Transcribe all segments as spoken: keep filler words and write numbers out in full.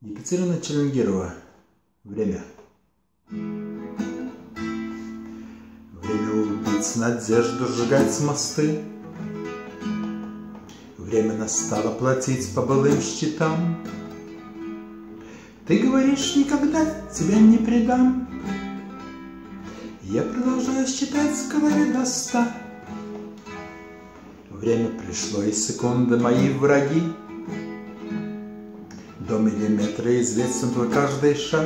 Екатерина Челенгирова. Время. Время убить надежду, сжигать мосты. Время настало платить по былым счетам. Ты говоришь, никогда тебя не предам. Я продолжаю считать в голове до ста. Время пришло, и секунды мои враги. До миллиметра известен твой каждый шаг.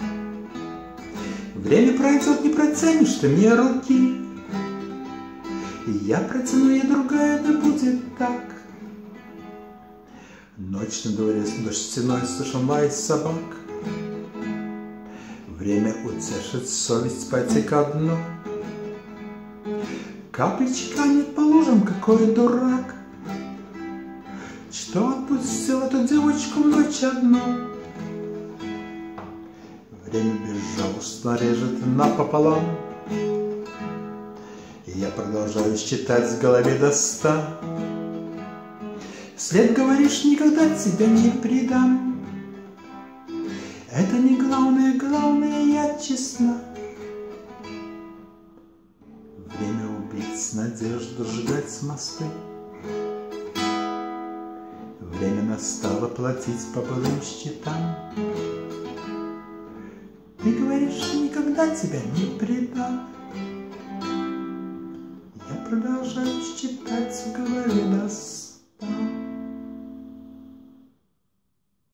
Время пройдет, не протянешь ты мне руки, и я протяну, я другая, да будет так. Ночь на дворе, дождь стеной, слышен лай собак. Время утешит совесть, пойти ко дну. Капли чеканит по лужам, какой дурак, что отпустил эту девочку в ночь одну. Время безжалостно режет напополам, и я продолжаю считать в голове до ста. Вслед говоришь, никогда тебя не предам. Это не главное, главное, я честна. Время убить надежду, сжигать мосты. Время настало платить по былым счетам. Ты говоришь, никогда тебя не предам. Я продолжаю считать в голове до ста.